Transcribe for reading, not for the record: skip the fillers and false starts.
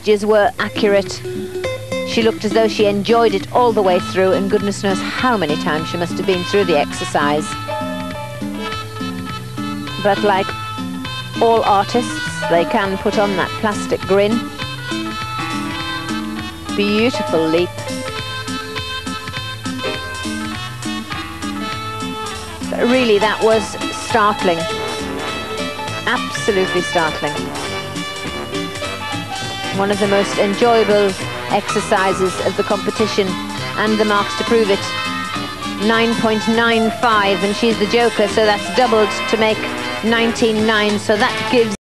gestures were accurate. She looked as though she enjoyed it all the way through, and goodness knows how many times she must have been through the exercise. But like all artists, they can put on that plastic grin. Beautiful leap. But really, that was startling. Absolutely startling. One of the most enjoyable exercises of the competition, and the marks to prove it. 9.95, and she's the joker, so that's doubled to make 19.9, so that gives